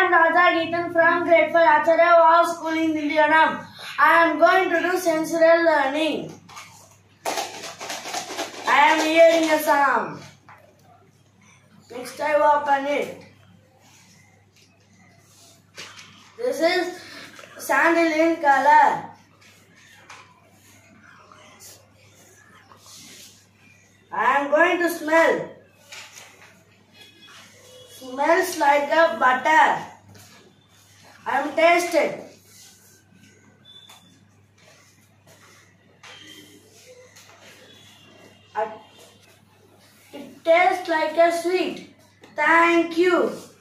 am Geethan from grade 5 Acharya was school in Indianam. I am going to do sensorial learning. I am hearing a sound. Next I open it. This is sandal in color. I am going to smell. Smells like a butter. I am tasted. It tastes like a sweet. Thank you.